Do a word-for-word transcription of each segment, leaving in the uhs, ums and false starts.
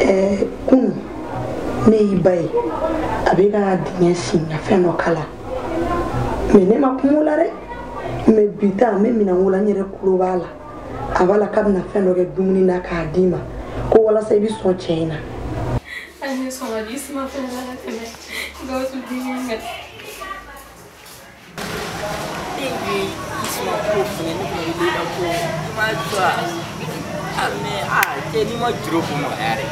eh kun ne bai abega dinye singa feno kala me ne makumula re me bita me mina ngola nyere kulo bala abala kabna feno ge dumuni na ka dima ko wala sai bi so china ani so ma di sima fena la tele go to dinga Baby, isma ko ni ni ni da ko ma twa ame ah je ni mo juro ko mo are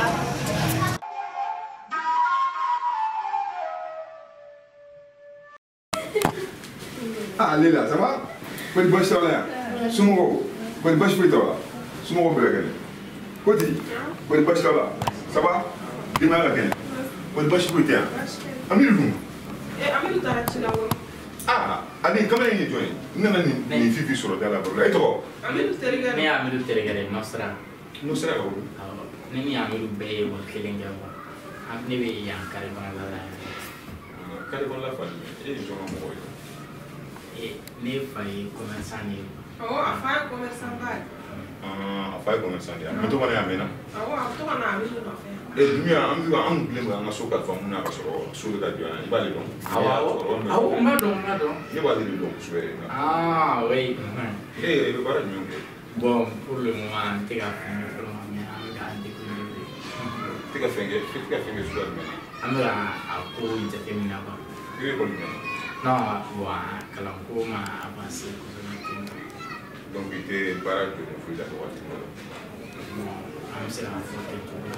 Ah, Lila, ça va? Bonne bonne soirée. Sumo, bonne bonne soirée toi. Sumo Bregan. Koti, bonne bonne soirée. Ça va? Demain la gagne. Bonne bonne soirée. Amilou. eh amelu tarachina wo Ah, allez, comment il est joint? Non, non, ni fifi sur la barre. Et toi? amelu terigare me amilu terigare nostra Non sera où? ne mi amilu be wal kelenga wa am ne be yankare bana la Kale bon la famille. Et les gens m'ont e ne fay commerçant ni oh afa commerçant ba Ah, affaire commerçant. Mais toi, on est à Mena. oh to kana amelu no fe Et lui, on veut un blé, on a sauté à fond, on a sauté à Dieu. Il va aller donc. awa awa ma don ma don Il va aller donc. ah oui Eh, il va aller donc. bon pour le moment te ga fami pour le moment am ga découvrir Tu as fait tu as fait sur le même. am ga ko jate mina ba Tu es connu. no wa kalam ko ma avancer ko na tin Donc, il était barrage de fruits à droite. am c'est la faute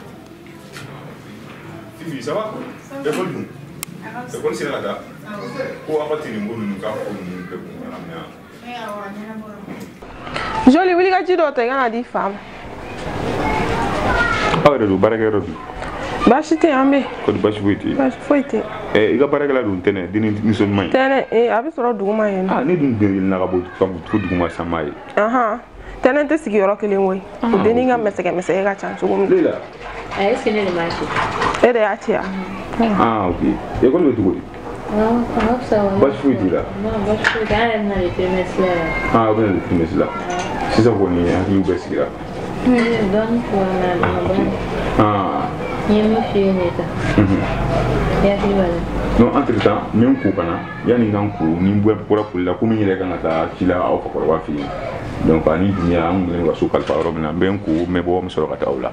Fifi, ça va? École nous. École c'est là là. Ko apati ni ngolu nuka ko nu pe ko na mea. Joli wili ka jido te gana di fam. Awre do baraka robi. Bashi te ambe. Ko do bashi fuiti. Bashi fuiti. Eh, iga baraka la dun tene dini ni son mai. Tene eh abi soro duguma yen. Ah, ni dun deri na gabo fam fu duguma samai. Aha. Tene te sigi yoro kelen woy. Deni nga meseke meseke ga chancho gum. Lela. ay sene le machi Ede ya tia. Ah, OK. École be tugo. non non ça va Bashi fuiti la. non bashi fuiti kana na le trimestre Ah, on est le trimestre là. C'est ça qu'on est à New Best là. don pour na na bon Ah. yemi fieneta ya fiwala Non, entre temps, même coup kana, yani nganku ni mbwa pora kula kumi nyele kana ta kila au kwa kwa fi. Donc ani dunia angu ni wasu kalfa robina benku mebo msoro kata ula.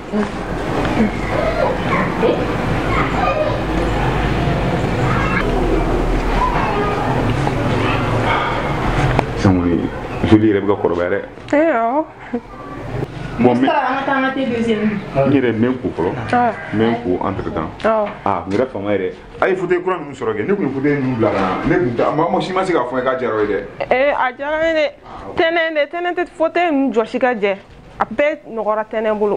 Samuni, joli rebga korbere. Eh oh. Bon, mais tanga deuxième il est même coup pro. Ah. Même coup entre temps. Oh. Ah, mira fama ere. Ay fute kuran mu soro ge, ne ku fute nu bla na. Ne ku ta ma mo shima siga fo ka jero ide. Eh ajara ne tene ne tene te fote nu joshi ka je. Ape nogora tene bulu.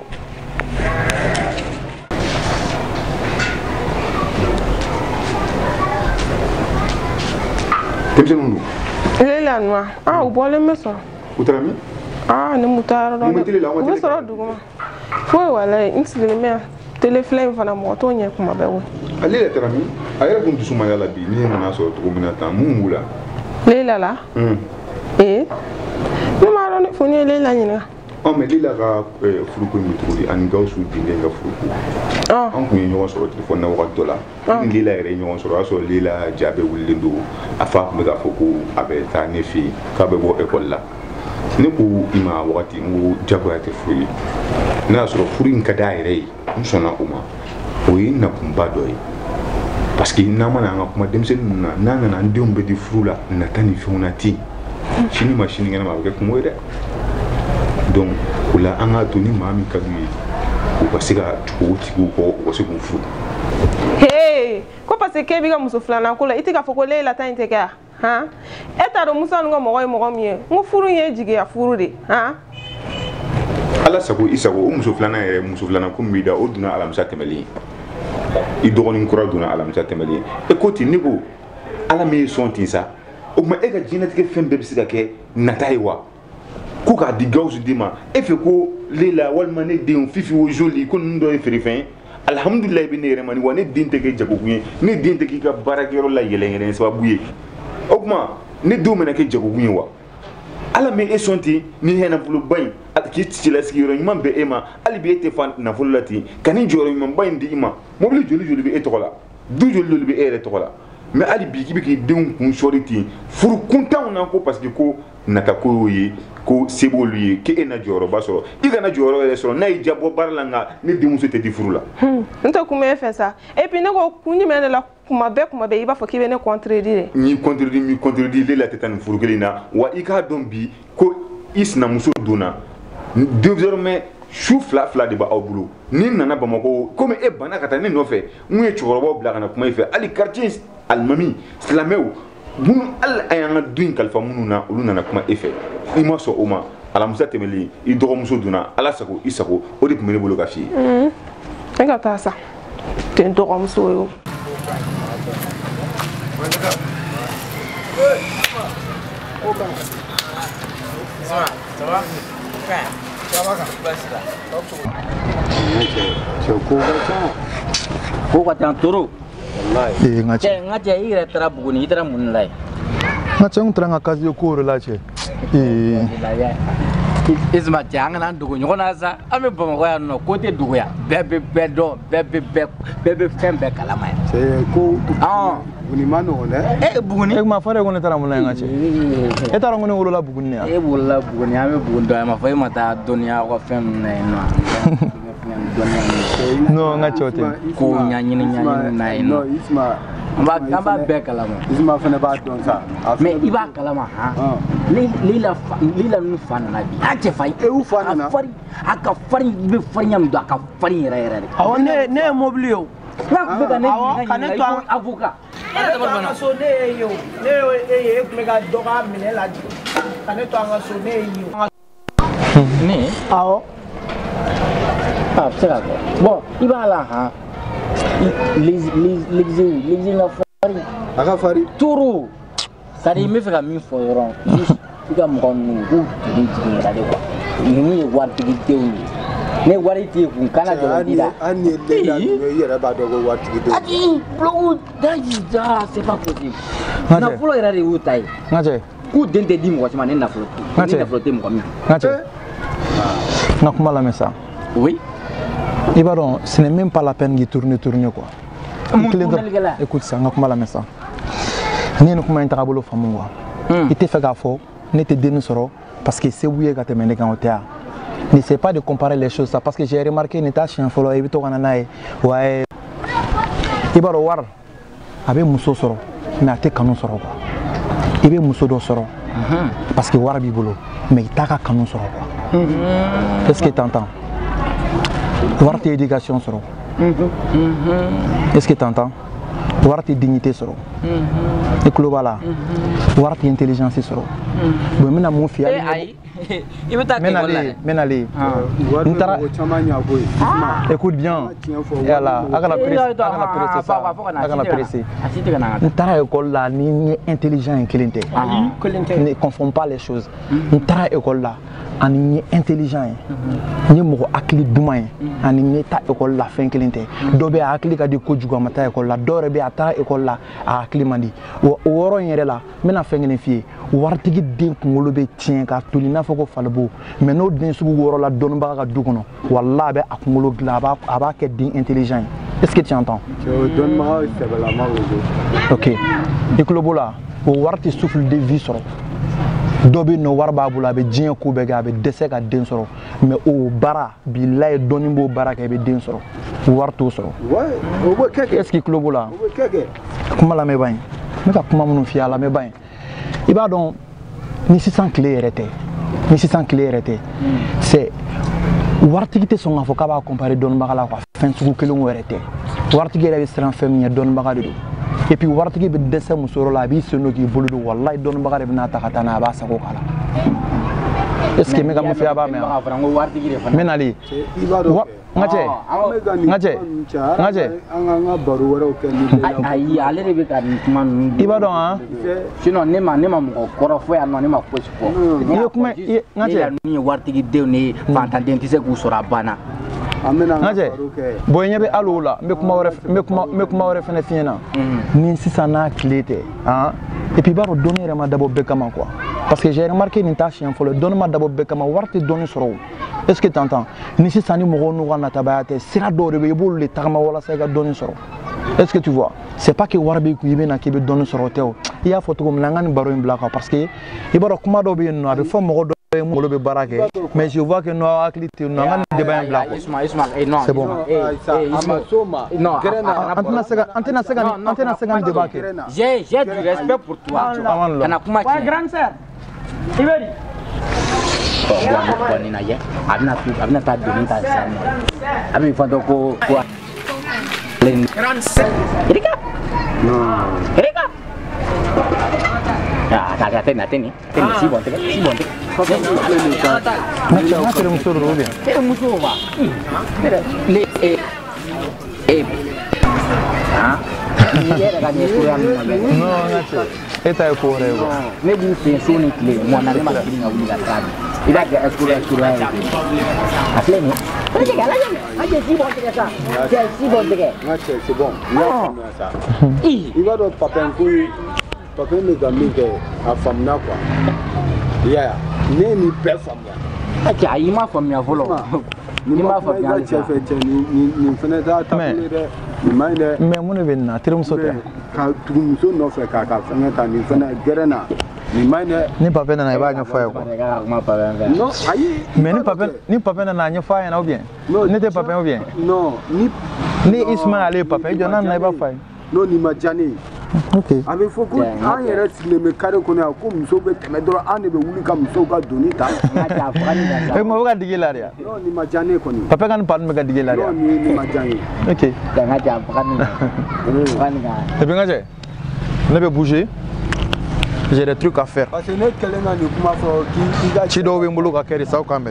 Temse mundu. Lela nwa. Ah ubole meso. Utarami? Ah ne mutaro do. Mu metele la, mu metele. Meso duguma. Foi wala insile me teleflame fana mo to nye kuma bewo. Ale la tarami. Ayera kun dusuma yala bi ni na so to mina ta mu wula. Lela la. Hmm. Eh. Ne ma ro ne foni lela nyina. On me lila ka furuko ni tuli an gausu dinde ka furuko. Ah. An kun ɲɔgɔn sɔrɔ telefɔni na wagati dɔ la. Ni lila yɛrɛ ɲɔgɔn sɔrɔ, o y'a sɔrɔ lila jaabe wulilen don. A fa kun bɛ k'a fɔ ko a bɛ taa ne fɛ yen k'a bɛ bɔ ekɔli la. Ne ko i ma wagati n ko jagoya tɛ foyi ye. Ne y'a sɔrɔ furu in ka d'a yɛrɛ ye, n sɔnna o ma. O ye nakunba dɔ ye. Parce que n'an mana an ka kuma denmisɛnnin ninnu na, n'an nana an denw bɛ di furu la, nata ni fɛnw na ten. Sini ma sini kɛnɛ ma a bɛ kɛ kungo ye dɛ. Donc o la an ka to ni maa min ka d'u ye u ka se ka tugu o tigiw kɔ u ka se k'u furu. Hey, ko parce que bi ka muso filana ko la iti ka fɔ ko Leila ta in tɛ kɛ a han e t'a dɔn Musa ninnu ka mɔgɔ ye mɔgɔ min ye n ko furu in ye jigiya furu de han Ala sago i sago o muso filanan yɛrɛ muso filanan ko min b'i da o donna alamisa tɛmɛlen i dɔgɔnin kura donna alamisa tɛmɛlen e ko ten ne ko Ala min ye sɔn ten sa o tuma e ka diɲɛlatigɛ fɛn bɛɛ bɛ se ka kɛ nata ye wa ko k'a di Gawusu den ma e fɛ ko Leila walima ne den Fifi o joli ko ninnu dɔ ye feerefɛn ye alhamdulilayi i bɛ ne yɛrɛ ma ni wa ne den tɛ kɛ jagokun ye ne den tɛ k'i ka baarakɛyɔrɔ la yɛlɛn yɛlɛn sababu ye o tuma ne denw bɛna kɛ jagokun ye wa Ala min e sɔn ten ni hɛnɛfoloba in k'i cɛla sigiyɔrɔ ɲuman bɛ e ma hali bi e tɛ fa nafolo la ten ka nin jɔyɔrɔ ɲumanba in di i ma mobili joli joli bɛ e tɔgɔ la du joli joli bɛ e yɛrɛ tɔgɔ la mais hali bi k'i bɛ k'i denw kun sɔri ten furu kuntanw na ko parce que ko nata ko y'o ye ko se b'olu ye k'e na jɔyɔrɔba sɔrɔ i kana jɔyɔrɔ yɛrɛ sɔrɔ n'a y'i diya bɔ baara la nka ne denmuso tɛ di furu la. n tɛ kuma e fɛ sa et puis ne ko kun jumɛn de la kuma bɛɛ kuma bɛɛ i b'a fɔ k'i bɛ ne contredire de. n y'i contredire n y'i contredire Leila tɛ taa nin furu kelen na wa i k'a dɔn bi ko i sinamuso donna désormais su fila fila de b'aw bolo ni nana Bamakɔ komi e banna ka taa ne nɔfɛ n ye cɛkɔrɔbaw bila ka na kuma i fɛ hali quartier alimami silamɛw minnu hali a y'an ka du in kalifa minnu na olu nana kuma e fɛ i ma sɔn o ma alamisa tɛmɛlen i dɔgɔmuso donna ala sago i sago o de tun bɛ ne bolo ka f'i ye. e ka taa sa ten dɔgɔmuso ye o. ko ka taa toro eh ngache cɛ ngache i yɛrɛ taara Buguni i taara mun la ye ngache n taara n ka casier ko yɔrɔ la cɛ eh Isma cɛ an kana dogo ɲɔgɔn na sa an bɛ Bamakɔ yan nɔ ko tɛ dogoya bɛɛ bɛ bɛɛ dɔn bɛɛ bɛ bɛɛ bɛ fɛn bɛɛ kalama yan cɛ ko Buguni ma nɔgɔn dɛ e Buguni e ma fɔ de ko ne taara mun la ye ngache e taara ko ne wolola Buguni ya e wolola Buguni an bɛ Buguni dɔn a ma fɔ e ma taa dɔnniya aw ka fɛn ninnu na yen nɔ non ngache o tɛ ko ɲaɲini ɲaɲini na yen nɔ an b'a bɛɛ kalama Isma fana b'a dɔn sa mais i b'a kalama han Leila Leila ninnu fa nana bi a cɛ fa ye e y'u fa nana a ka farin i bɛ farinya min don a ka farin yɛrɛ yɛrɛ de awɔ ne ne ye mobili ye o n'a tun bɛ ka ne ɲininka i ko avocat ne to an ka so ne ye ye o ne ye e ye e tun bɛ ka dɔ ka minɛ lajɛ ka ne to an ka so ne ye ye o ne awɔ a bɛ se ka kɛ bon i b'a la han l'exil l'exil ka farin a ka farin toro c'est à dire n bɛ fɛ ka min fɔ dɔrɔn i ka mɔgɔ ninnu k'u jigin jigin yɛrɛ de quoi ninnu ye waritigi denw ye ne wari t'i kun kana dɔrɔn di la an ni Leila ninnu i yɛrɛ b'a dɔn ko waritigi denw ayi blogu daji da c'est pas possible nafolo yɛrɛ de y'u ta ye ngache k'u den tɛ di mɔgɔ si ma ne nafolo tɛ ne nafolo tɛ mɔgɔ min ngache n ka kuma lamɛn sa oui i b'a dɔn ce n'est même pas la peine de tourner tourner quoi mun écoute ça n ka kuma lamɛn sa ni nin kuma in tagabolo faamu quoi i tɛ fɛ k'a fɔ ne tɛ denni sɔrɔ parce que c'est ye ka tɛmɛ ne kan o tɛ yan n'essaie pas de comparer les choses ça parce que j'ai remarqué nin t'a siɲɛ fɔlɔ i bɛ to ka na n'a ye wa i b'a dɔn wari a bɛ muso sɔrɔ mais a tɛ kanu sɔrɔ quoi i bɛ muso dɔ sɔrɔ parce que wari b'i bolo mais i t'a ka kanu sɔrɔ quoi est-ce que t'entends wari tɛ éducation sɔrɔ est-ce que t'entends wari tɛ dignité sɔrɔ i tulo b'a la wari tɛ intelligence sɔrɔ bon n bɛna mun f'i ye ayi i bɛ taa n bɛ nalen n bɛ nalen n taara écoute bien yala a kana presser a kana presser sa a kana presser n taara école la ni n ye intelligent ye kelen tɛ ne confonds pas les choses n taara école la ani n ye intelligent ye n ye mɔgɔ hakili duman ye ani n ye taa école la fɛn kelen tɛ dɔ bɛ a hakili ka di kojugu a ma taa école la dɔw yɛrɛ bɛ a taara école la a hakili man di wa o yɔrɔ in yɛrɛ la n bɛna fɛn kelen f'i ye waritigi den kunkolo bɛ tiɲɛ k'a toli i n'a fɔ ko falibo mais n'o den sugu wɔɔrɔ la dɔnnibaga ka du kɔnɔ walahi a bɛ a kunkolo dilan a b'a a b'a kɛ den intelligent ye est-ce que tu entends dɔnnibaga sɛbɛlama o ok i tulo b'o la o wari tɛ souffle de vie sɔrɔ dɔ bɛ yen nɔ wari b'a bolo a bɛ diɲɛ ko bɛɛ kɛ a bɛ dɛsɛ ka den sɔrɔ mais o baara bilahi dɔnni b'o baara kɛ i bɛ den sɔrɔ wari t'o sɔrɔ est-ce que i tulo b'o la kuma lamɛnba in n bɛ ka kuma minnu f'i ye a lamɛnba in i b'a dɔn ni sisan tile yɛrɛ tɛ ni sisan tile yɛrɛ tɛ c'est waritigi tɛ sɔn k'a fɔ k'a b'a comparer dɔnnibaga la quoi fɛn sugu kelen o yɛrɛ tɛ waritigi yɛrɛ bɛ siran fɛn min ɲɛ dɔnnibaga de don et puis waritigi bɛ dɛsɛ muso yɔrɔ la a b'i sen don k'i bolo don walahi dɔnnibaga de bɛ n'a ta ka taa n'a ye a b'a sago k'a la est-ce que n bɛ ka mun f'i ye a b'a mɛn wa n bɛ nalen n ka cɛ n ka cɛ n ka cɛ an ka baro wɛrɛw kɛ ni ayi ale de bɛ ka nin kuma ninnu i b'a dɔn han sinon ne ma ne ma mɔgɔ kɔrɔ fɔ yan nɔ ne ma fosi fɔ i ye kuma i ye n ka cɛ ninnu ye waritigi denw de ye fantanden tɛ se k'u sɔrɔ a banna n ka cɛ bon i ɲɛ bɛ hali o la n bɛ kuma wɛrɛ n bɛ kuma n bɛ kuma wɛrɛ fɛnɛ f'i ɲɛna ni sisan n'a tile tɛ han et puis i b'a dɔn dɔnni yɛrɛ ma dabɔ bɛɛ kama quoi parce que j'ai remarqué une tâche en folle donne-moi d'abord bekama warti donner sur est-ce que tu entends ni si sani mo no wana tabayate sira do de bol le tagma wala sa ga donner sur est-ce que tu vois c'est pas que warbi ku yibe na ke be donner sur teo il y a photo comme langani baro en black parce que il baro kuma do be no be fo mo do mo lo be barake mais je vois que no activité no ngani débat en black Isma Isma non c'est bon non antena sega antena sega antena sega débat j'ai j'ai du respect pour toi kana kuma ouais grande sœur Iberi ko ni na ye abna tu abna ta do ni ta sama abi fa do ko ko grande sœur Erika non Erika ah ta ta tena teni teni si bon teni si bon teni ma c'è un solo robe è un solo va le e e ah ni era ga ni suran no na c'è eta è fuori ne bu se soni kle mo na ne ma kiri nga wuli ga trabi ida ga escura escura afle ni perché ga la ya aje si bon teni sa c'est si bon teni c'est bon non ça il va do papa ngui papa me ga mi ke afamna quoi ya ne ni pe famna acha yi ma famia volo ni ma famia chef ni ni ni fene da ta ni de ni mai de mais mon venna tirum sote ka tum so no fe ka ka fene ta ni fene gerena ni mai de ni papa na na ba nya fa ko non ayi mais ni papa ni papa na na nya fa na ou bien ni te papa ou bien non ni ni Isma ale papa jo na na ba fa non ni majani OK avec foko an yɛrɛ sigilen bɛ carré kɔnɔ yan ko muso bɛ tɛmɛ dɔrɔn an de bɛ wuli ka musow ka doni ta e ma ka digi la ya non ni ma diya ne kɔni papa kan parle me ka digi la ya non ni ni ma diya n ye OK nga ja kan et bien ngaje ne be bouger j'ai des trucs à faire parce que ne kɛlen ka nin kuma fɔ k'i ka ci dɔw bɛ n bolo ka kɛ de sa kan bɛ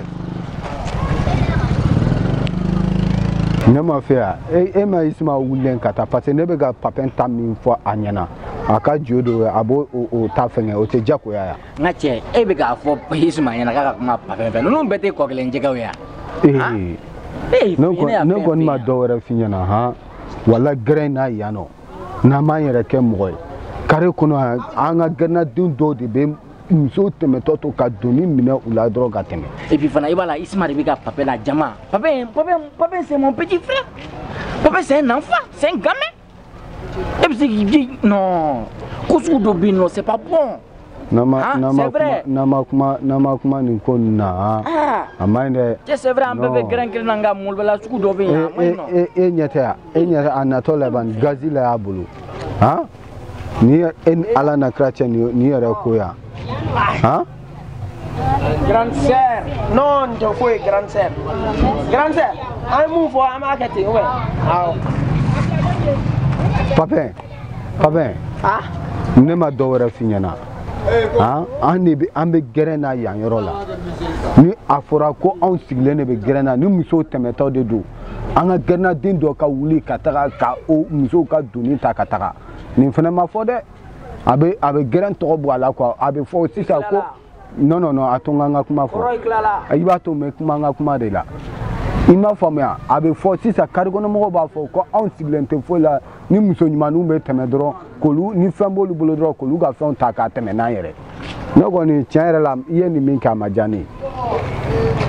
ne ma fɛ yan e ma Isma wulilen ka taa parce que ne bɛ ka papin ta min fɔ a ɲɛna a ka jo do a b'o o ta fɛngɛ o tɛ diyagoya yan nga cɛ e bɛ k'a fɔ Isma ɲɛna k'a ka kuma papin fɛ ninnu bɛɛ tɛ kɔ kelen jɛgɛw ya ee ne kɔni ma dɔ wɛrɛ f'i ɲɛna han wala gɛrɛn n'a yan nɔ n'an m'an yɛrɛ kɛ mɔgɔ ye carré kɔnɔ an ka gɛrɛnaden dɔw de bɛ muso tɛmɛtɔ to ka doni minɛ u la dɔrɔn ka tɛmɛ et puis fana i b'a la Isma de bɛ ka papin la jama papin papin papin c'est mon petit frère papin c'est un enfant c'est un gamin et puis c'est qui non kusu do bi non c'est pas bon nama nama nama kuma nama kuma nin ko na a mai ne c'est vrai an bɛɛ bɛ gɛrɛn kelen na nka mulbala sugu dɔ bɛ yen a maɲi nɔ e e ɲɛtɛ ya e ɲɛtɛ a natɔ laban gazi la y'a bolo han ni ala na kira cɛ ni yɛrɛ ko yan hein grande sœur non je fais grande sœur grande sœur ay mu fo am akati ouais aw papin papin ah ne ma dɔ wɛrɛ f'i ɲɛna han an de bɛ an bɛ gɛrɛn na yan yɔrɔ la ni a fɔra ko anw sigilen de bɛ gɛrɛn na ni musow tɛmɛtɔ de don an ka gɛrɛnaden dɔ ka wuli ka taga ka o musow ka doni ta ka taga nin fana ma fɔ dɛ a bɛ a bɛ gɛrɛn tɔgɔ bɔ a la quoi a bɛ fɔ sisan ko non non non a to n ka n ka kuma fɔ i b'a to n bɛ kuma n ka kuma de la i m'a faamuya a bɛ fɔ sisan carré kɔnɔ mɔgɔw b'a fɔ ko anw sigilen tɛ foyi la ni muso ɲumanninw bɛ tɛmɛ dɔrɔn k'olu ni fɛn b'olu bolo dɔrɔn k'olu ka fɛnw ta k'a tɛmɛ n'an yɛrɛ ne kɔni tiɲɛ yɛrɛ la i ye nin min kɛ a ma diya ne ye